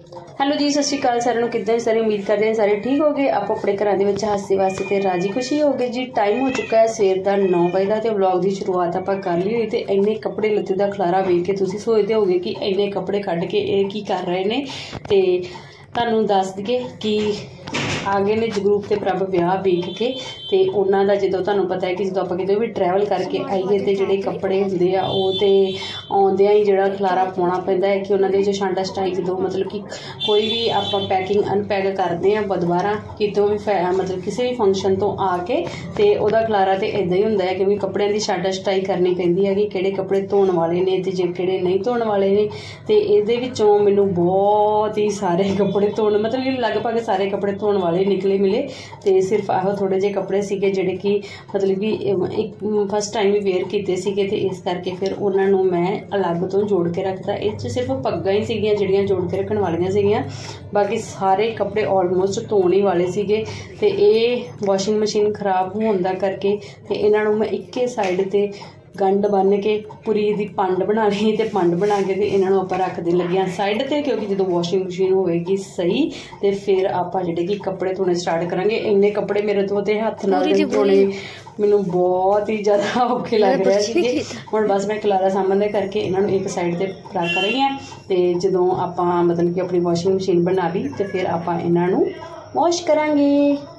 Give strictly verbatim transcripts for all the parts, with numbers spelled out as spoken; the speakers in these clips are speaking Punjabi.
हेलो जी, सत श्री अकाल सारे किद्दां सारे उम्मीद करते हैं सारे ठीक हो गए। आप अपने घर के हासे वास्ते तो राजी खुशी हो गए जी। टाइम हो चुका है सवेर का नौ बजे का, तो व्लॉग की शुरुआत आप कर ली हुई। तो इन्ने कपड़े लत्ते का खलारा वेख के तुम सोचते होगे कि इन्ने कपड़े कढ़ के ये की कर रहे हैं। तो तुहानूं दस दिए कि आ गए ने जगरूप ते प्रभ विआह वेख के। तो उन्हों का जो तुहानूं पता है कि जो आप कितने भी ट्रैवल करके आईए तो जोड़े कपड़े होंगे आ वो तो आउंदियां ही जोड़ा खलारा पाउणा पैंदा है कि उन्होंने जो छांटा छटाई जो मतलब कि कोई भी आप पैकिंग अनपैक करते हैं बुधवारा कितों भी मतलब किसी भी फंक्शन तो आके तो वह खलारा तो इदा ही होंगे है, क्योंकि कपड़ों की छांटा छटाई करनी पैंदी है कि किहड़े कपड़े धोने वाले ने तो जे किहड़े नहीं धोने वाले ने। तो ये मैनू बहुत ही सारे कपड़े धोने मतलब कि लगभग सारे कपड़े धोने वाले निकले मिले। तो सिर्फ आहो थोड़े जे कपड़े सीगे जिहड़े कि मतलब कि एक फस्ट टाइम ही वेयर कीते सीगे, ते इस करके फिर उन्होंने मैं अलग तो जोड़ के रखता। इस सिर्फ पग्गां ही सीगियां जिहड़ियां जोड़ के रखण वालियां सीगियां, बाकी सारे कपड़े ऑलमोस्ट धोने ही वाले सीगे। ते ये वॉशिंग मशीन खराब होने दा करके ते इन्हां नूं मैं इक्के साइड ते गंढ बन के पूरी दी पंड बना ली ते पंड बना के इन्हों आप रख देन लगे साइड ते, क्योंकि जो वॉशिंग मशीन होएगी सही तो फिर आप जिहड़े कि कपड़े धोने स्टार्ट करांगे। इन्ने कपड़े मेरे तो ते हत्थ नाल धोने मैनू बहुत ही ज़्यादा औखे लग रहे थे। हुण बस मैं खलारा सामने करके इन्होंने एक साइड ते रख रही हैं। तो जदों आपां मतलब कि अपनी वॉशिंग मशीन बना ली तो फिर आपां इन्हां नूं वॉश करांगे।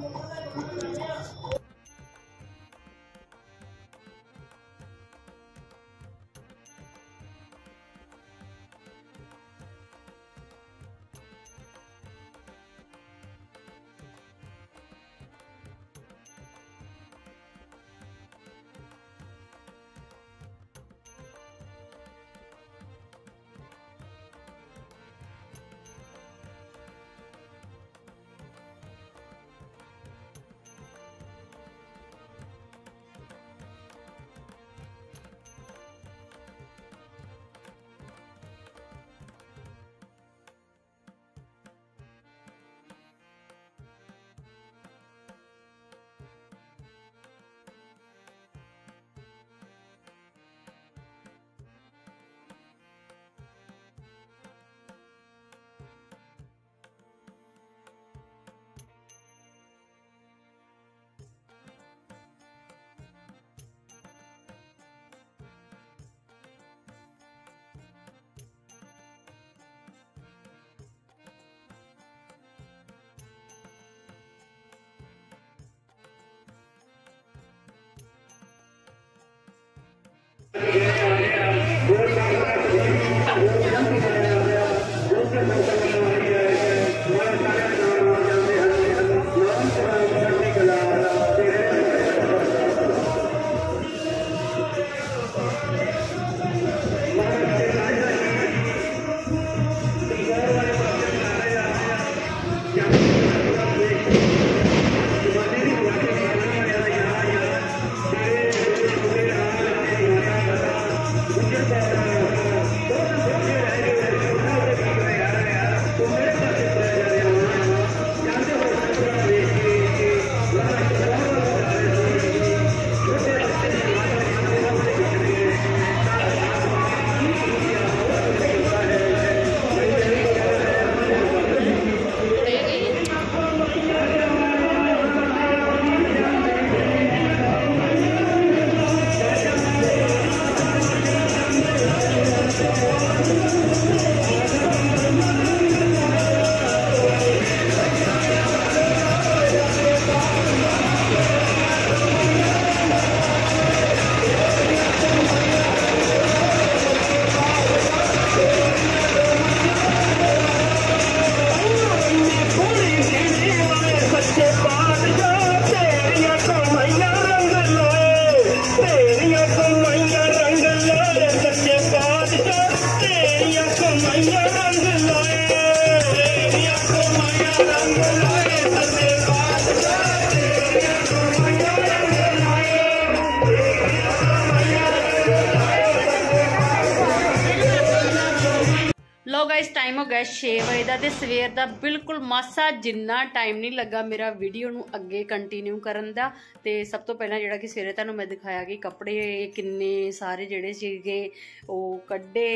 लो गाइस टाइम हो गया छे बजे का। तो सवेर का बिल्कुल मासा जिन्ना टाइम नहीं लगा मेरा वीडियो नू अगे कंटिन्यू करन दा। ते सब तो पहला जिहड़ा कि सवेरे तुहानूं मैं दिखाया कि कपड़े किन्ने सारे जिहड़े सीगे ओह कड्डे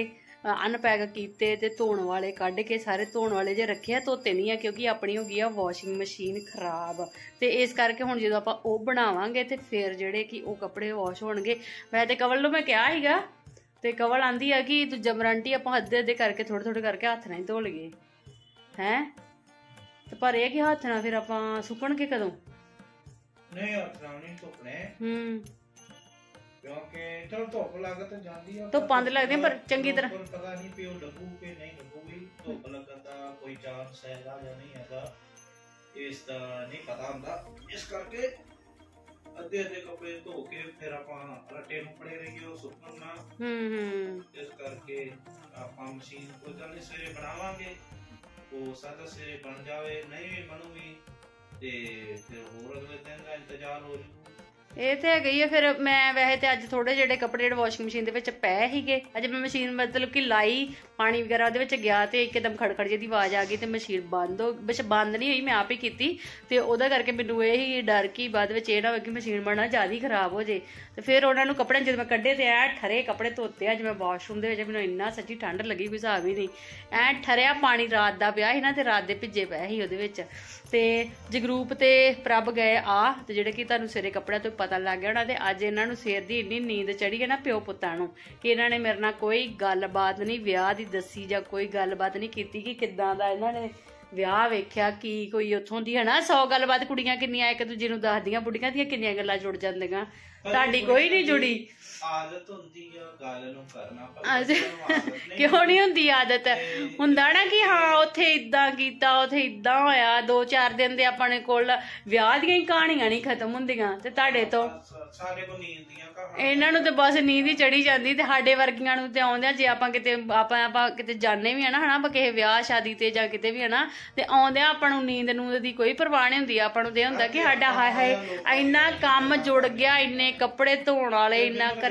ਅਨਪੈਕ ਕੀਤੇ ਤੇ ਧੋਣ ਵਾਲੇ ਕੱਢ ਕੇ ਸਾਰੇ ਧੋਣ ਵਾਲੇ ਜੇ ਰੱਖੇ ਆ, ਧੋਤੇ ਨਹੀਂ ਆ ਕਿਉਂਕਿ ਆਪਣੀ ਹੋ ਗਈ ਆ ਵਾਸ਼ਿੰਗ ਮਸ਼ੀਨ ਖਰਾਬ। ਤੇ ਇਸ ਕਰਕੇ ਹੁਣ ਜਦੋਂ ਆਪਾਂ ਉਹ ਬਣਾਵਾਂਗੇ ਤੇ ਫਿਰ ਜਿਹੜੇ ਕਿ ਉਹ ਕੱਪੜੇ ਵਾਸ਼ ਹੋਣਗੇ। ਮੈਂ ਤੇ ਕਵਲ ਨੂੰ ਮੈਂ ਕਿਹਾ ਸੀਗਾ ਤੇ ਕਵਲ ਆਂਦੀ ਆ ਕਿ ਦੂਜਾ ਵਾਰੰਟੀ ਆਪਾਂ ਅੱਧੇ ਅੱਧੇ ਕਰਕੇ ਥੋੜੇ ਥੋੜੇ ਕਰਕੇ ਹੱਥ ਨਾਲ ਹੀ ਧੋ ਲਈਏ ਹੈ। ਤੇ ਪਰ ਇਹ ਕਿ ਹੱਥ ਨਾਲ ਫਿਰ ਆਪਾਂ ਸੁੱਕਣਗੇ ਕਦੋਂ? ਨਹੀਂ ਹੱਥ ਨਾਲ ਨਹੀਂ ਧੁੱਪਣੇ। ਹੂੰ ਕਿਉਂਕਿ ਚਲੋ ਧੁੱਪ ਲੱਗ ਤਾਂ ਜਾਂਦੀ ਆ, ਧੁੱਪਾਂ ਤੇ ਲੱਗਦੀਆਂ ਪਰ ਚੰਗੀ ਤਰ੍ਹਾਂ ਪਤਾ ਨਹੀਂ ਪਿਓ ਲੱਗੂ ਕਿ ਨਹੀਂ ਲੱਗੂਗੀ। ਧੁੱਪ ਲੱਗਣ ਦਾ ਕੋਈ ਚਾਂਸ ਹੈਗਾ ਜਾਂ ਨਹੀਂ ਹੈਗਾ ਇਸ ਦਾ ਨਹੀਂ ਪਤਾ ਹੁੰਦਾ। ਇਸ ਕਰਕੇ ਅੱਧੇ ਅੱਧੇ ਕੱਪੜੇ ਧੋ ਕੇ ਫਿਰ ਆਪਾਂ ਰੱਟੇ ਨੂੰ ਪੜੇ ਰਹੀਏ ਉਹ ਸੁੱਕਣ ਨਾ। ਹੂੰ ਹੂੰ ਇਸ ਕਰਕੇ ਆਪਾਂ ਮਸ਼ੀਨ ਕੋਈ ਗੱਲ ਨਹੀਂ ਸਵੇਰੇ ਬਣਾਵਾਂਗੇ। ਉਹ ਸਾਦਾ ਸਵੇਰੇ ਬਣ ਜਾਵੇ, ਨਹੀਂ ਵੀ ਬਣੂਗੀ ਤੇ ਫਿਰ ਹੋਰ ਅਗਲੇ ਦਿਨ ਦਾ ਇੰਤਜ਼ਾਰ ਹੋ ਜੂ। ਇਹ ਤੇ ਹੈਗੀ ਆ। ਫਿਰ ਮੈਂ ਵੈਸੇ ਤੇ ਅੱਜ ਥੋੜੇ ਜਿਹੜੇ ਕੱਪੜੇ ਜਿਹੜੇ ਵਾਸ਼ਿੰਗ ਮਸ਼ੀਨ ਦੇ ਵਿੱਚ ਪਏ ਸੀਗੇ, ਅੱਜ ਮੈਂ ਮਸ਼ੀਨ ਮਤਲਬ ਕਿ ਲਾਈ, ਪਾਣੀ ਵਗੈਰਾ ਉਹਦੇ ਵਿੱਚ ਗਿਆ ਤੇ ਇੱਕਦਮ ਖੜਖੜ ਜਿਹੀ ਦੀ ਆਵਾਜ਼ ਆ ਗਈ ਤੇ ਮਸ਼ੀਨ ਬੰਦ ਹੋ ਬਸ ਬੰਦ ਨਹੀਂ ਹੋਈ, ਮੈਂ ਆਪ ਹੀ ਕੀਤੀ। ਤੇ ਉਹਦਾ ਕਰਕੇ ਮੈਨੂੰ ਇਹ ਹੀ ਡਰ ਕਿ ਬਾਅਦ ਵਿੱਚ ਇਹ ਨਾ ਹੋਵੇ ਕਿ ਮਸ਼ੀਨ ਬਣਨਾ ਜ਼ਿਆਦਾ ਹੀ ਖਰਾਬ ਹੋ ਜੇ। ਤੇ ਫਿਰ ਉਹਨਾਂ ਨੂੰ ਕੱਪੜੇ ਜਦੋਂ ਮੈਂ ਕੱਢੇ ਤੇ ਐ ਠਰੇ ਕੱਪੜੇ ਧੋਤੇ। ਅੱਜ ਮੈਂ ਵਾਸ਼ਰੂਮ ਦੇ ਵਿੱਚ ਮੈਨੂੰ ਇੰਨਾ ਸੱਚੀ ਠੰਡ ਲੱਗੀ ਕੋਈ ਹਿਸਾਬ ਹੀ ਨਹੀਂ। ਐ ਠਰਿਆ ਪਾਣੀ ਰਾਤ ਦਾ ਪਿਆ ਸੀ ਨਾ ਤੇ ਰਾਤ ਦੇ ਭਿੱਜੇ ਪਏ ਸੀ ਉਹਦੇ ਵਿੱਚ। ਤੇ ਜਗਰੂਪ ਤੇ ਪ੍ਰਭ ਗਏ ਆ ਤੇ ਜਿਹੜੇ ਕਿ ਤੁਹਾਨੂੰ ਸਵੇਰੇ ਕੱਪੜਿਆਂ ਤੋਂ ਪਤਾ ਲੱਗ ਗਿਆ ਹੋਣਾ। ਤੇ ਅੱਜ ਇਹਨਾਂ ਨੂੰ ਸਵੇਰ ਦੀ ਇੰਨੀ ਨੀਂਦ ਚੜੀ ਹੈ ਨਾ ਪਿਓ ਪੁੱਤਾਂ ਨੂੰ ਕਿ ਇਹਨਾਂ ਨੇ ਮੇਰੇ ਨਾਲ ਕੋਈ ਗੱਲਬਾਤ ਨਹੀਂ ਵਿਆਹ ਦੀ ਦੱਸੀ ਜਾਂ ਕੋਈ ਗੱਲਬਾਤ ਨਹੀਂ ਕੀਤੀ ਕਿ ਕਿੱਦਾਂ ਦਾ ਇਹਨਾਂ ਨੇ ਵਿਆਹ ਵੇਖਿਆ, ਕੀ ਕੋਈ ਉੱਥੋਂ ਦੀ ਹੈ ਨਾ ਸੌ ਗੱਲਬਾਤ। ਕੁੜੀਆਂ ਕਿੰਨੀਆਂ ਇੱਕ ਦੂਜੇ ਨੂੰ ਦੱਸਦੀਆਂ, ਬੁੱਢੀਆਂ ਦੀਆਂ ਕਿੰਨੀਆਂ ਗੱਲਾਂ ਜੁੜ ਜਾਂਦੀਆਂ, ਤੁਹਾਡੀ ਕੋਈ ਨਹੀਂ ਜੁੜੀ। ਆਦਤ ਹੁੰਦੀ ਆ ਗੱਲ ਨੂੰ ਕਰਨਾ, ਕਿਉਂ ਨਹੀਂ ਹੁੰਦੀ ਆਦਤ? ਹੁੰਦਾ ਨਾ ਕਿ ਹਾਂ ਉੱਥੇ ਇਦਾਂ ਕੀਤਾ, ਉੱਥੇ ਇਦਾਂ ਹੋਇਆ। ਦੋ ਚਾਰ ਦਿਨ ਦੇ ਆਪਣੇ ਕੋਲ ਵਿਆਹ ਦੀਆਂ ਹੀ ਕਹਾਣੀਆਂ ਨਹੀਂ ਖਤਮ ਹੁੰਦੀਆਂ ਤੇ ਤੁਹਾਡੇ ਤੋਂ ਸਾਡੇ ਕੋਲ ਨੀਂਦ ਦੀਆਂ ਕਹਾਣੀਆਂ। ਇਹਨਾਂ ਨੂੰ ਤੇ ਬਸ ਨੀਂਦ ਹੀ ਚੜੀ ਜਾਂਦੀ। ਤੇ ਸਾਡੇ ਵਰਗੀਆਂ ਨੂੰ ਤੇ ਆਉਂਦਿਆਂ ਜੇ ਆਪਾਂ ਕਿਤੇ ਆਪਾਂ ਆਪਾਂ ਕਿਤੇ ਜਾਂਦੇ ਵੀ ਆ ਨਾ ਹਨਾ, ਆਪਾਂ ਕਿਸੇ ਵਿਆਹ ਸ਼ਾਦੀ ਤੇ ਜਾਂ ਕਿਤੇ ਵੀ ਹਨਾ, ਤੇ ਆਉਂਦਿਆਂ ਆਪਾਂ ਨੂੰ ਨੀਂਦ ਨੂੰਦ ਦੀ ਕੋਈ ਪਰਵਾਹ ਨਹੀਂ ਹੁੰਦੀ। ਆਪਾਂ ਨੂੰ ਤੇ ਹੁੰਦਾ ਕਿ ਸਾਡਾ ਹਾਏ ਹਾਏ ਇੰਨਾ ਕੰਮ ਜੁੜ ਗਿਆ, ਇੰਨੇ ਕੱਪੜੇ ਧੋਣ ਵਾਲੇ, ਇੰਨਾ ਘਰੇ।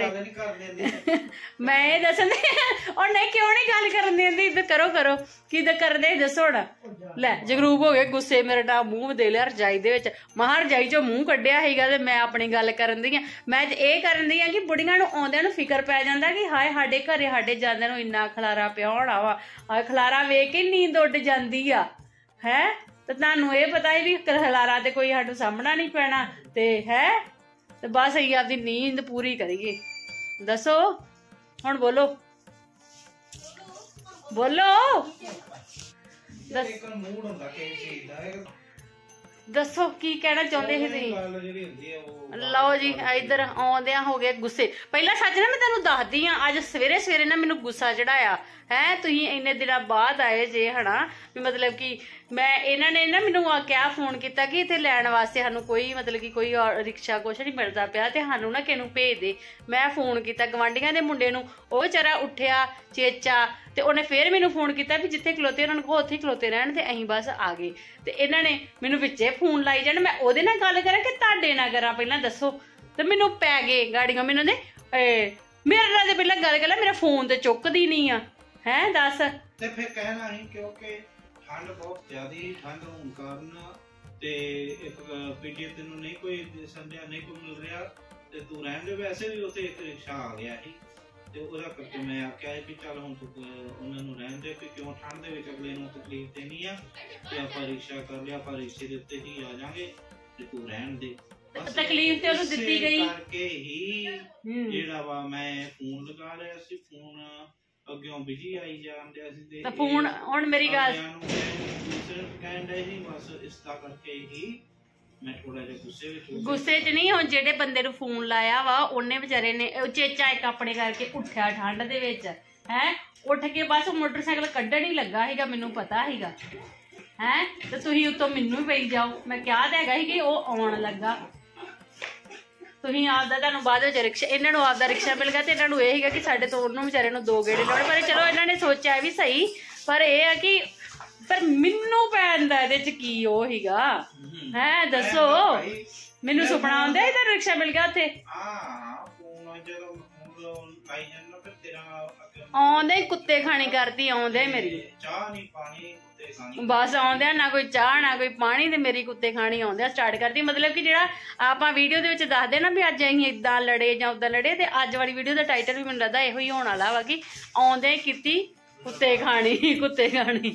ਮੈਂ ਇਹ ਦੱਸਣ ਔਰ ਨਹੀਂ ਕਿਉਂ ਨਹੀਂ ਗੱਲ ਕਰਨ ਦਿੰਦੀ? ਇੱਧਰ ਕਰੋ ਕਰੋ ਕੀ ਤਾਂ ਕਰਦੇ ਦੱਸੋ ਹੁਣ। ਲੈ ਜਗਰੂਪ ਹੋ ਗਏ ਗੁੱਸੇ, ਮੇਰੇ ਨਾਲ ਮੂੰਹ ਦੇ ਲਿਆ ਰਜਾਈ ਦੇ ਵਿੱਚ। ਮਹਾਂ ਰਜਾਈ ਚੋਂ ਮੂੰਹ ਕੱਢਿਆ ਸੀਗਾ ਤੇ ਮੈਂ ਆਪਣੀ ਗੱਲ ਕਰਨ ਦੀ ਆ। ਮੈਂ ਇਹ ਕਰਨ ਦੀ ਆ ਕਿ ਬੁੜੀਆਂ ਨੂੰ ਆਉਂਦਿਆਂ ਨੂੰ ਫਿਕਰ ਪੈ ਜਾਂਦਾ ਕਿ ਹਾਏ ਸਾਡੇ ਘਰੇ ਸਾਡੇ ਜਾਂਦਿਆਂ ਨੂੰ ਇੰਨਾ ਖਲਾਰਾ ਪਿਆ ਹੋਣਾ ਵਾ। ਆ ਖਲਾਰਾ ਵੇਖ ਕੇ ਨੀਂਦ ਉੱਡ ਜਾਂਦੀ ਆ ਹੈ। ਤੇ ਤੁਹਾਨੂੰ ਇਹ ਪਤਾ ਹੀ ਵੀ ਖਲਾਰਾ ਤੇ ਕੋਈ ਸਾਨੂੰ ਸਾਹਮਣਾ ਨਹੀਂ ਪੈਣਾ ਤੇ ਹੈ। ਤੇ ਬਸ ਅਸੀਂ ਆਪਦੀ ਨੀਂਦ ਪੂਰੀ ਕਰੀਏ। ਦੱਸੋ ਹੁਣ, ਬੋਲੋ ਬੋਲੋ ਦੱਸੋ ਕੀ ਕਹਿਣਾ ਚਾਹੁੰਦੇ ਸੀ ਤੁਸੀਂ? ਲਓ ਜੀ ਇੱਧਰ ਆਉਂਦਿਆਂ ਹੋ ਗਏ ਗੁੱਸੇ। ਪਹਿਲਾਂ ਸੱਚ ਨਾ ਮੈਂ ਤੁਹਾਨੂੰ ਦੱਸਦੀ ਆ, ਅੱਜ ਸਵੇਰੇ ਸਵੇਰੇ ਨਾ ਮੈਨੂੰ ਗੁੱਸਾ ਚੜਾਇਆ ਹੈ। ਤੁਸੀਂ ਇੰਨੇ ਦਿਨਾਂ ਬਾਅਦ ਆਏ ਜੇ ਹਨਾ, ਵੀ ਮਤਲਬ ਕਿ ਮੈਂ ਇਹਨਾਂ ਨੇ ਨਾ ਮੈਨੂੰ ਆ ਕਿਹਾ ਫੋਨ ਕੀਤਾ ਕਿ ਇੱਥੇ ਲੈਣ ਵਾਸਤੇ ਸਾਨੂੰ ਕੋਈ ਮਤਲਬ ਕਿ ਕੋਈ ਰਿਕਸ਼ਾ ਕੁਛ ਨਹੀਂ ਮਿਲਦਾ ਪਿਆ ਤੇ ਸਾਨੂੰ ਨਾ ਕਿਸੇ ਨੂੰ ਭੇਜ ਦੇ। ਮੈਂ ਫੋਨ ਕੀਤਾ ਗਵਾਂਢੀਆਂ ਦੇ ਮੁੰਡੇ ਨੂੰ, ਉਹ ਵਿਚਾਰਾ ਉੱਠਿਆ ਚੇਚਾ ਤੇ ਉਹਨੇ ਫੇਰ ਮੈਨੂੰ ਫੋਨ ਕੀਤਾ ਵੀ ਜਿੱਥੇ ਖਲੋਤੇ ਉਹਨਾਂ ਨੂੰ ਕਹੋ ਉੱਥੇ ਖਲੋਤੇ ਰਹਿਣ। ਤੇ ਅਸੀਂ ਬਸ ਆ ਗਏ ਤੇ ਇਹਨਾਂ ਨੇ ਮੈਨੂੰ ਵਿੱਚੇ ਫੋਨ ਲਾਈ ਜਾਣ। ਮੈਂ ਉਹਦੇ ਨਾਲ ਗੱਲ ਕਰਾਂ ਕਿ ਤੁਹਾਡੇ ਨਾਲ ਕਰਾਂ ਪਹਿਲਾਂ ਦੱਸੋ? ਤੇ ਮੈਨੂੰ ਪੈ ਗਏ ਗਾੜੀਆਂ। ਮੈਨੂੰ ਨੇ ਮੇਰੇ ਨਾਲ ਤੇ ਪਹਿਲਾਂ ਗੱਲ ਕਰ, ਮੇਰਾ ਫੋਨ ਤੇ ਚੁੱਕਦੀ ਨਹੀਂ ਆ ਹੈ। ਦੱਸ ਤੇ ਫਿਰ ਕਹਿਣਾ ਹੀ ਕਿਉਂਕਿ ਠੰਡ ਬਹੁਤ ਜ਼ਿਆਦੀ ਠੰਡ ਹੋਣ ਕਾਰਨ ਤੇ ਇੱਕ ਪੀਟੀ ਤੈਨੂੰ ਨਹੀਂ ਕੋਈ ਸੰਧਿਆ ਨਹੀਂ ਕੋਈ ਮਿਲ ਰਿਹਾ ਤੇ ਤੂੰ ਰਹਿਣ ਦੇ। ਵੈਸੇ ਵੀ ਉੱਥੇ ਇੱਕ ਰਿਕਸ਼ਾ ਆ ਗਿਆ ਸੀ ਤੇ ਉਹਦਾ ਕਰਕੇ ਮੈਂ ਆਖਿਆ ਵੀ ਚੱਲ ਹੁਣ ਤੂੰ ਉਹਨਾਂ ਨੂੰ ਰਹਿਣ ਦੇ ਵੀ ਕਿਉਂ ਠੰਡ ਦੇ ਵਿੱਚ ਅਗਲੇ ਨੂੰ ਤਕਲੀਫ ਦੇਣੀ ਆ ਤੇ ਆਪਾਂ ਰਿਕਸ਼ਾ ਕਰ ਲਿਆ, ਆਪਾਂ ਰਿਕਸ਼ੇ ਦੇ ਉੱਤੇ ਹੀ ਆ ਜਾਵਾਂਗੇ ਤੇ ਤੂੰ ਰਹਿਣ ਦੇ। ਤਕਲੀਫ ਤੇ ਉਹਨੂੰ ਦਿੱਤੀ ਗਈ ਕਰਕੇ ਹੀ ਜਿਹੜਾ ਵਾ ਮੈਂ ਫੋਨ ਲਗਾ ਰਿਹਾ ਸੀ। ਫੋਨ ਅੱਗਿਓਂ ਬਿਜੀ ਆਈ ਜਾਂਦੇ ਸੀ ਤੇ ਫੋਨ ਹੁਣ ਮੇਰੀ ਗੱਲ ਕਹਿਣ ਡਏ ਸੀ ਬਸ ਇਸ ਦਾ ਕਰਕੇ ਹੀ ਮੈਂ ਥੋੜਾ ਜਿਹਾ ਗੁੱਸੇ ਵਿੱਚ ਗੁੱਸੇ 'ਚ ਨਹੀਂ। ਹੁਣ ਜਿਹੜੇ ਬੰਦੇ ਨੂੰ ਫੋਨ ਲਾਇਆ ਵਾ ਉਹਨੇ ਵਿਚਾਰੇ ਨੇ ਚੇਚਾ ਇੱਕ ਆਪਣੇ ਕਰਕੇ ਉੱਠਿਆ ਠੰਡ ਦੇ ਵਿੱਚ ਹੈ। ਉੱਠ ਕੇ ਬਸ ਮੋਟਰਸਾਈਕਲ ਕੱਢਣ ਹੀ ਲੱਗਾ ਸੀਗਾ, ਮੈਨੂੰ ਪਤਾ ਸੀਗਾ ਹੈ। ਤੇ ਤੁਸੀਂ ਉੱਤੋਂ ਮੈਨੂੰ ਹੀ ਪਈ ਜਾਓ। ਮੈਂ ਕਿਹਾ ਤਾਂ ਹੈਗਾ ਸੀ ਕਿ ਉਹ ਆਉਣ ਲੱਗਾ। ਤੁਸੀਂ ਆਪਦਾ ਤੁਹਾਨੂੰ ਬਾਅਦ ਵਿੱਚ ਰਿਕਸ਼ਾ ਇਹਨਾਂ ਨੂੰ ਆਪਦਾ ਰਿਕਸ਼ਾ ਮਿਲ ਗਿਆ ਤੇ ਇਹਨਾਂ ਨੂੰ ਇਹ ਸੀਗਾ ਕਿ ਸਾਡੇ ਤੋਂ ਉਹਨੂੰ ਵਿਚਾਰੇ ਨੂੰ ਦੋ ਗੇੜੇ ਲਾਉਣੇ। ਪਰ ਚਲੋ ਇਹਨਾਂ ਨੇ ਸੋਚਿਆ ਵੀ ਸਹੀ, ਪਰ ਇਹ ਆ ਕਿ ਪਰ ਮੈਨੂੰ ਪੈਣ ਦਾ ਇਹਦੇ ਚ ਕੀ ਉਹ ਸੀਗਾ ਹੈ। ਦੱਸੋ ਮੈਨੂੰ ਸੁਪਨਾ ਆਉਂਦਾ ਇਹਦਾ ਰਿਕਸ਼ਾ ਮਿਲ ਗਿਆ ਉੱਥੇ। ਹਾਂ ਫੋਨ ਜਦੋਂ ਲਾਈ ਜਾਂਦਾ ਫਿਰ ਤੇਰਾ ਆਉਂਦੇ ਕੁੱਤੇ ਖਾਣੀ ਕਰਦੀ ਆਉਂਦੇ ਮੇਰੀ ਚਾਹ ਨਹੀਂ ਪਾਣੀ ਕੁੱਤੇ ਖਾਣੀ ਬਸ ਆਉਂਦੇ ਨਾ ਕੋਈ ਚਾਹ ਨਾ ਕੋਈ ਪਾਣੀ ਤੇ ਮੇਰੀ ਕੁੱਤੇ ਖਾਣੀ ਆਉਂਦੇ ਸਟਾਰਟ ਕਰਦੀ ਮਤਲਬ ਕਿ ਜਿਹੜਾ ਆਪਾਂ ਵੀਡੀਓ ਦੇ ਵਿੱਚ ਦੱਸਦੇ ਨਾ ਵੀ ਅੱਜ ਅਸੀਂ ਇਦਾਂ ਲੜੇ ਜਾਂ ਉਦਾਂ ਲੜੇ ਤੇ ਅੱਜ ਵਾਲੀ ਵੀਡੀਓ ਦਾ ਟਾਈਟਲ ਵੀ ਮੈਨੂੰ ਲੱਗਦਾ ਇਹੋ ਹੀ ਹੋਣ ਵਾਲਾ ਵਾ ਕਿ ਆਉਂਦੇ ਕੀਤੀ ਕੁੱਤੇ ਖਾਣੀ ਕੁੱਤੇ ਖਾਣੀ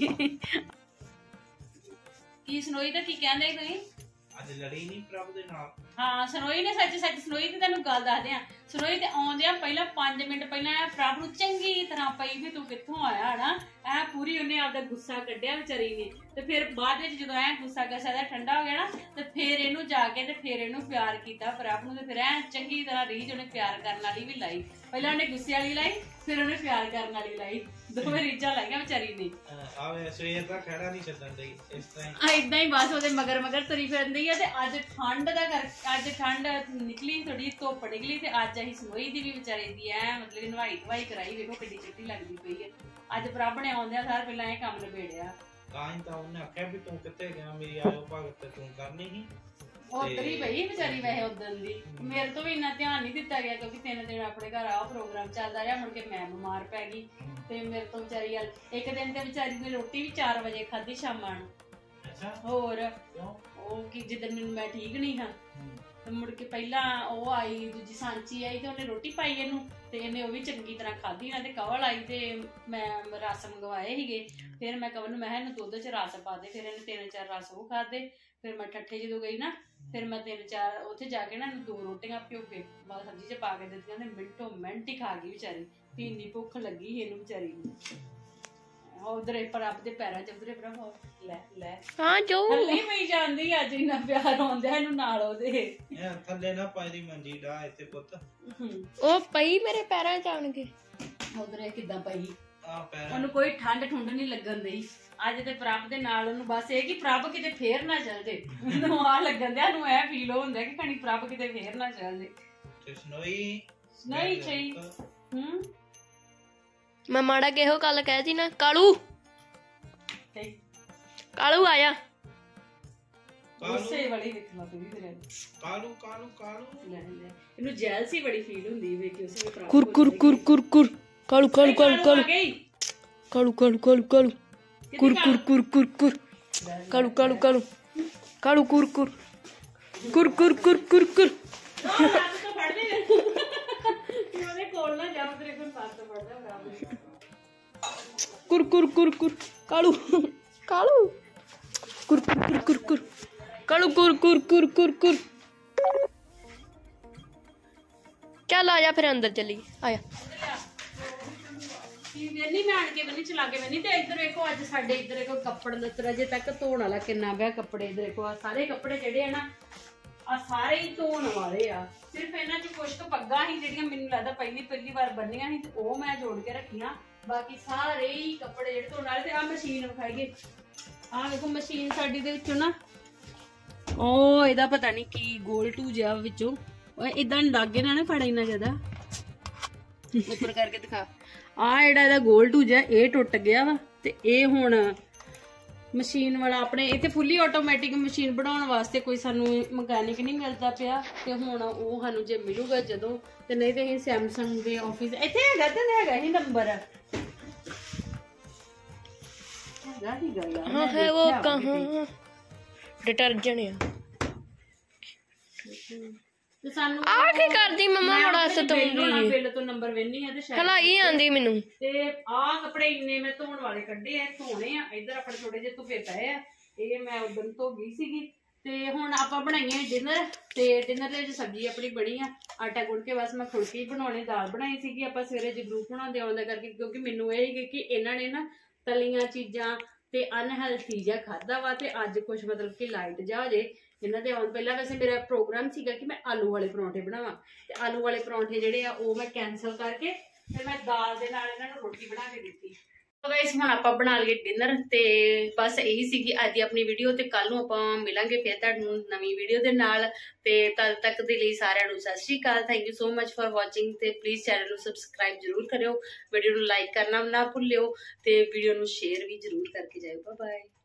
ਕੀ ਸਨੋਈ ਤਾਂ ਕੀ ਕਹਿੰਦੇ ਕੋਈ ਅੱਜ ਲੜੀ ਨਹੀਂ ਪ੍ਰਭ ਦੇ ਨਾਲ ਹਾਂ ਸਨੋਈ ਨੇ ਸੱਚ ਸੱਚ ਸਨੋਈ ਤੇ ਤੈਨੂੰ ਗੱਲ ਦੱਸਦੇ ਆ ਸਨੋਈ ਤੇ ਆਉਂਦਿਆਂ ਪਹਿਲਾਂ ਪੰਜ ਮਿੰਟ ਪਹਿਲਾਂ ਪ੍ਰਭ ਨੂੰ ਚੰਗੀ ਤਰ੍ਹਾਂ ਪਈ ਵੀ ਤੂੰ ਕਿੱਥੋਂ ਆਇਆ ਹਨਾ ਐ ਪੂਰੀ ਉਹਨੇ ਆਪਦਾ ਗੁੱਸਾ ਕੱਢਿਆ ਵਿਚਾਰੀ ਨੇ ਤੇ ਫਿਰ ਬਾਅਦ ਵਿੱਚ ਜਦੋਂ ਐ ਗੁੱਸਾ ਗੱਸਾ ਦਾ ਠੰਡਾ ਹੋ ਗਿਆ ਨਾ ਤੇ ਫਿਰ ਇਹਨੂੰ ਜਾ ਕੇ ਤੇ ਫਿਰ ਇਹਨੂੰ ਪਿਆਰ ਕੀਤਾ ਪ੍ਰਭ ਨੂੰ ਤੇ ਫਿਰ ਐ ਚੰਗੀ ਤਰ੍ਹਾਂ ਰੀਝ ਉਹਨੇ ਪਿਆਰ ਕਰਨ ਵਾਲੀ ਵੀ ਲਾਈ ਪਹਿਲਾਂ ਉਹਨੇ ਗੁੱਸੇ ਵਾਲੀ ਲਾਈ ਫਿਰ ਉਹਨੇ ਪਿਆਰ ਕਰਨ ਵਾਲੀ ਲਾਈ ਦੋਵੇਂ ਰੀਝਾਂ ਲਾਈਆਂ ਵਿਚਾਰੀ ਨੇ ਆਵੇ ਸਵੇਰ ਦਾ ਖੜਾ ਨਹੀਂ ਛੱਡਣ ਦੀ ਇਸ ਤਰ੍ਹਾਂ ਇਦਾਂ ਹੀ ਬਸ ਉਹਦੇ ਮਗਰ ਮਗਰ ਤੁਰੀ ਫਿਰਦੀ ਆ ਤੇ ਅੱਜ ਠੰਡ ਦਾ ਕਰ ਅੱਜ ਠੰਡ ਨਿਕਲੀ ਥੋੜੀ ਧੁੱਪ ਨਿਕਲੀ ਤੇ ਅੱਜ ਅਸੀਂ ਸਨੋਈ ਦੀ ਵੀ ਵਿਚਾਰੇ ਦੀ ਐ ਮਤਲਬ ਕਿ ਨਵਾਈ ਧਵਾਈ ਕਰਾਈ ਵੇਖੋ ਕਿੱਡੀ ਚਿੱਟੀ ਲੱਗਦੀ ਪਈ ਹੈ ਅੱਜ ਪ੍ਰਭ ਨੇ ਆਉਂਦਿਆਂ ਸਾਰ ਪਹਿਲਾਂ ਇਹ ਕੰਮ ਨਿਬੇੜਿਆ ਤਾਂ ਹੀ ਤਾਂ ਉਹਨੇ ਆਖਿਆ ਵੀ ਤੂੰ ਕਿੱਥੇ ਗਿਆ ਮੇਰੀ ਆਇਓ ਭਗਤ ਤੇ ਤੂੰ ਕਰਨੀ ਸੀ ਉਧਰ ਹੀ ਪਈ ਵਿਚਾਰੀ ਵੈਸੇ ਉਦੋਂ ਦੀ ਮੇਰੇ ਤੋਂ ਵੀ ਇੰਨਾ ਧਿਆਨ ਨਹੀਂ ਦਿੱਤਾ ਗਿਆ ਕਿਉਂਕਿ ਤਿੰਨ ਦਿਨ ਆਪਣੇ ਘਰ ਆਹ ਪ੍ਰੋਗਰਾਮ ਚੱਲਦਾ ਰਿਹਾ ਮੁੜ ਕੇ ਮੈਂ ਬਿਮਾਰ ਪੈ ਗਈ ਤੇ ਮੇਰੇ ਤੋਂ ਵਿਚਾਰੀ ਇੱਕ ਦਿਨ ਤੇ ਵਿਚਾਰੀ ਨੇ ਰੋਟੀ ਵੀ ਚਾਰ ਵਜੇ ਖਾਧੀ ਸ਼ਾਮਾਂ ਨੂੰ ਅੱਛਾ ਹੋਰ ਉਹ ਕਿ ਜਿੱਦਣ ਮੈਨੂੰ ਮੈਂ ਠੀਕ ਨਹੀਂ ਹਾਂ ਤੇ ਮੁੜ ਕੇ ਪਹਿਲਾਂ ਉਹ ਆਈ ਦੂਜੀ ਸਾਂਚੀ ਆਈ ਤੇ ਉਹਨੇ ਰੋਟੀ ਪਾਈ ਇਹਨੂੰ ਤੇ ਇਹਨੇ ਉਹ ਵੀ ਚੰਗੀ ਤਰ੍ਹਾਂ ਖਾਧੀ ਨਾ ਤੇ ਕਵਲ ਆਈ ਤੇ ਮੈਂ ਰਸ ਮੰਗਵਾਏ ਸੀਗੇ ਫਿਰ ਮੈਂ ਕਵਲ ਨੂੰ ਮੈਂ ਇਹਨੂੰ ਦੁੱਧ 'ਚ ਰਸ ਪਾ ਦੇ ਫਿਰ ਇਹਨੇ ਤਿੰਨ ਚਾਰ ਰਸ ਉਹ ਖਾਦੇ ਫਿਰ ਮੈਂ ਠੱਠੇ ਜਦੋਂ ਗਈ ਨਾ ਫਿਰ ਮੈਂ ਤਿੰਨ ਚਾਰ ਉੱਥੇ ਜਾ ਕੇ ਨਾ ਇਹਨੂੰ ਦੋ ਰੋਟੀਆਂ ਭਿਓ ਕੇ ਬਾਅਦ ਸਬਜ਼ੀ 'ਚ ਪਾ ਕੇ ਦਿੱਤੀਆਂ ਤੇ ਮਿੰਟੋ ਮਿੰਟ ਹੀ ਖਾ ਗਈ ਵਿਚਾਰੀ ਤੇ ਇੰਨੀ ਭੁੱਖ ਲੱਗੀ ਸੀ ਇਹਨੂੰ ਵਿਚਾਰੀ ਨੂੰ ਉਧਰੇ ਪ੍ਰਭ ਦੇ ਪੈਰਾਂ 'ਚ ਉਧਰੇ ਪ੍ਰਭ ਲੈ ਲੈ ਹਾਂ ਜੋ ਨਹੀਂ ਪਈ ਜਾਂਦੀ ਅੱਜ ਇੰਨਾ ਪਿਆਰ ਆਉਂਦਾ ਇਹਨੂੰ ਨਾਲ ਉਹਦੇ ਇਹ ਥੱਲੇ ਨਾ ਪਾਈ ਦੀ ਮੰਜੀ ਡਾ ਇੱਥੇ ਪੁੱਤ ਉਹ ਪਈ ਮੇਰੇ ਪੈਰਾਂ 'ਚ ਆਣ ਕੇ ਉਧਰੇ ਕਿੱਦਾਂ ਪਈ ਆ ਪੈਰ ਉਹਨੂੰ ਕੋਈ ਠੰਡ ਠੁੰਡ ਨਹੀਂ ਲੱਗਣ ਦਈ ਅੱਜ ਤੇ ਪ੍ਰਭ ਦੇ ਨਾਲ ਉਹਨੂੰ ਬਸ ਇਹ ਕਿ ਪ੍ਰਭ ਕਿਤੇ ਫੇਰ ਨਾ ਚੱਲ ਜੇ ਮੈਨੂੰ ਆ ਲੱਗਣ ਦਿਆ ਨੂੰ ਐ ਫੀਲ ਹੁੰਦਾ ਕਿ ਕਣੀ ਪ੍ਰਭ ਕਿਤੇ ਫੇਰ ਨਾ ਚੱਲ ਜੇ ਤੇ ਸਨੋਈ ਨਹੀਂ ਚਾਹੀ ਹੂੰ ਮੈਂ ਮਾੜਾ ਕਿਹੋ ਕੱਲ ਕਹਿਤੀ ਨਾ ਕਾਲੂ ਕਾਲੂ ਆਇਆ ਗੁੱਸੇ ਵਾਲੀ ਵਿਖਲਾ ਪਈ ਤੇਰੇ ਕਾਲੂ ਕਾਲੂ ਕਾਲੂ ਲੈ ਲੈ ਇਹਨੂੰ ਜੈਲਸੀ ਬੜੀ ਫੀਲ ਹੁੰਦੀ ਵੇ ਕਿ ਉਸੇ ਪ੍ਰਭ ਕੁਰ ਕੁਰ ਕੁਰ ਕੁਰ ਕੁਰ ਕਾਲੂ ਕਾਲੂ ਕਾਲੂ ਕਾਲੂ ਕਾਲੂ ਕਾਲੂ ਕਾਲੂ ਕਾਲੂ ਕੁਰ ਕੁਰ ਕੁਰ ਕੁਰ ਕੁਰ ਕਾਲੂ ਕਾਲੂ ਕਾਲੂ ਕਾਲੂ ਕੁਰ ਕੁਰ ਕੁਰ ਕੁਰ ਕੁਰ ਕੁਰ ਕੁਰ ਹੱਥ ਤੋਂ ਫੜ ਲੈ ਉਹਦੇ ਕੋਲ ਨਾ ਜਾ ਤੇਰੇ ਕੋਲ ਹੱਥ ਫੜਦਾ ਬਰਾਬਰ ਕੁਰ ਕੁਰ ਕੁਰ ਕੁਰ ਕਾਲੂ ਕਾਲੂ ਕੁਰ ਕੁਰ ਕੁਰ ਕੁਰ ਕੁਰ ਕਾਲੂ ਕੁਰ ਕੁਰ ਕੁਰ ਕੁਰ ਕੁਰ ਚੱਲ ਆ ਜਾ ਫਿਰ ਅੰਦਰ ਚੱਲੀ ਆਇਆ ਵੇਨੀ ਮੈਂ ਆਣ ਕੇ ਵੇਨੀ ਚਲਾ ਕੇ ਵੇਨੀ ਤੇ ਇੱਧਰ ਵੇਖੋ ਅੱਜ ਸਾਡੇ ਇੱਧਰ ਵੇਖੋ ਕੱਪੜ ਲੱਤਰ ਅਜੇ ਤੱਕ ਧੋਣ ਵਾਲਾ ਕਿੰਨਾ ਪਿਆ ਕੱਪੜੇ ਇੱਧਰ ਵੇਖੋ ਆ ਸਾਰੇ ਕੱਪੜੇ ਜਿਹੜੇ ਆ ਨਾ ਆ ਸਾਰੇ ਹੀ ਧੋਣ ਵਾਲੇ ਆ ਸਿਰਫ ਇਹਨਾਂ 'ਚ ਕੁਛ ਕੁ ਪੱਗਾਂ ਸੀ ਜਿਹੜੀਆਂ ਮੈਨੂੰ ਲੱਗਦਾ ਪਹਿਲੀ ਪਹਿਲੀ ਵਾਰ ਬੰਨੀਆਂ ਸੀ ਤੇ ਉਹ ਮੈਂ ਜੋੜ ਕੇ ਰੱਖੀਆਂ ਬਾਕੀ ਸਾਰੇ ਹੀ ਕੱਪੜੇ ਜਿਹੜੇ ਧੋਣ ਵਾਲੇ ਤੇ ਆ ਮਸ਼ੀਨ ਵਿਖਾਈਏ ਆ ਵੇਖੋ ਮਸ਼ੀਨ ਸਾਡੀ ਦੇ ਵਿੱਚੋਂ ਨਾ ਉਹ ਇਹਦਾ ਪਤਾ ਨਹੀਂ ਕੀ ਗੋਲ ਟੂ ਜਿਹਾ ਵਿੱਚੋਂ ਓਏ ਇਦਾਂ ਲਾਗੇ ਨਾ ਨਾ ਫੜਾ ਇੰਨਾ ਜ਼ਿਆਦਾ ਉੱਪਰ ਕਰਕੇ ਦਿਖਾ ਆ ਜਿਹੜਾ ਇਹਦਾ ਗੋਲ ਟੂ ਜਿਹਾ ਇਹ ਟੁੱਟ ਗਿਆ ਵਾ ਤੇ ਇਹ ਹੁਣ ਮਸ਼ੀਨ ਵਾਲਾ ਆਪਣੇ ਇੱਥੇ ਫੁੱਲੀ ਆਟੋਮੈਟਿਕ ਮਸ਼ੀਨ ਬਣਾਉਣ ਵਾਸਤੇ ਕੋਈ ਸਾਨੂੰ ਮਕੈਨਿਕ ਨਹੀਂ ਮਿਲਦਾ ਪਿਆ ਤੇ ਹੁਣ ਉਹ ਸਾਨੂੰ ਜੇ ਮਿਲੂਗਾ ਜਦੋਂ ਤੇ ਨਹੀਂ ਤੇ ਅਸੀਂ ਸੈਮਸੰਗ ਦੇ ਆਫਿਸ ਇੱਥੇ ਹੈਗਾ ਤੇ ਹੈਗਾ ਹੀ ਨੰਬਰ ਹੈਗਾ ਹੀ ਗਾ ਹਾਂ ਹੈ ਉਹ ਕਹਾਂ ਡਿਟਰਜੈਂਟ ਆ ਤੇ ਸਾਨੂੰ ਆ ਕੀ ਕਰਦੀ ਮਮਾ ਬੜਾ ਸਤਾਉਂਦੀ ਬਿੱਲ ਤੋਂ ਨੰਬਰ ਵੇਨੀ ਆ ਤੇ ਸ਼ਾਇਦ ਹਲਾਈ ਆਂਦੀ ਮੈਨੂੰ ਤੇ ਆਹ ਕੱਪੜੇ ਇੰਨੇ ਮੈਂ ਧੋਣ ਵਾਲੇ ਕੱਢੇ ਆ ਧੋਣੇ ਆ ਇੱਧਰ ਆਪਣੇ ਥੋੜੇ ਜਿਹੇ ਧੁੱਪੇ ਪਏ ਆ ਇਹ ਮੈਂ ਉਦੋਂ ਧੋ ਗਈ ਸੀਗੀ ਤੇ ਹੁਣ ਆਪਾਂ ਬਣਾਈਏ ਡਿਨਰ ਤੇ ਡਿਨਰ ਦੇ ਵਿੱਚ ਸਬਜ਼ੀ ਆਪਣੀ ਬਣੀ ਆ ਆਟਾ ਗੁੰਨ ਕੇ ਬਸ ਮੈਂ ਫੁਲਕੇ ਹੀ ਬਣਾਉਣੇ ਦਾਲ ਬਣਾਈ ਸੀਗੀ ਆਪਾਂ ਸਵੇਰੇ ਜਗਰੂਪ ਬਣਾਉਂਦੇ ਆਉਂਦਾ ਕਰਕੇ ਕਿਉਂਕਿ ਮੈਨੂੰ ਇਹ ਸੀ ਕਿ ਇਹਨਾਂ ਨੇ ਨਾ ਤਲੀਆਂ ਚੀਜ਼ਾਂ ਤੇ ਅਨਹੈਲਥੀ ਜਿਹਾ ਖਾਦਾ ਵਾ ਤੇ ਅੱਜ ਕੁਛ ਮਤਲਬ ਕਿ ਲਾਈਟ ਜਾ ਹੋ ਜੇ ਇਹਨਾਂ ਦੇ ਆਉਣ ਪਹਿਲਾਂ ਵੈਸੇ ਮੇਰਾ ਪ੍ਰੋਗਰਾਮ ਸੀਗਾ ਕਿ ਮੈਂ ਆਲੂ ਵਾਲੇ ਪਰੌਂਠੇ ਬਣਾਵਾਂ ਤੇ ਆਲੂ ਵਾਲੇ ਪਰੌਂਠੇ ਜਿਹੜੇ ਆ ਉਹ ਮੈਂ ਕੈਂਸਲ ਕਰਕੇ ਤੇ ਮੈਂ ਦਾਲ ਦੇ ਨਾਲ ਇਹਨਾਂ ਨੂੰ ਰੋਟੀ ਬਣਾ ਕੇ ਦਿੱਤੀ ਸੋ ਗਾਇਸ ਹੁਣ ਆਪਾਂ ਬਣਾ ਲਈਏ ਡਿਨਰ ਤੇ ਬਸ ਇਹੀ ਸੀਗੀ ਅੱਜ ਦੀ ਆਪਣੀ ਵੀਡੀਓ ਤੇ ਕੱਲ ਨੂੰ ਆਪਾਂ ਮਿਲਾਂਗੇ ਫਿਰ ਤੁਹਾਨੂੰ ਨਵੀਂ ਵੀਡੀਓ ਦੇ ਨਾਲ ਤੇ ਤਦ ਤੱਕ ਦੇ ਲਈ ਸਾਰਿਆਂ ਨੂੰ ਸਤਿ ਸ਼੍ਰੀ ਅਕਾਲ thank you so much for watching ਤੇ ਪਲੀਜ਼ ਚੈਨਲ ਨੂੰ ਸਬਸਕ੍ਰਾਈਬ ਜ਼ਰੂਰ ਕਰਿਓ ਵੀਡੀਓ ਨੂੰ ਲਾਈਕ ਕਰਨਾ ਨਾ ਭੁੱਲਿਓ ਤੇ ਵੀਡੀਓ ਨੂੰ ਸ਼ੇਅਰ ਵੀ ਜ਼ਰੂਰ ਕਰਕੇ ਜਾਇਓ ਬਾਏ ਬਾਏ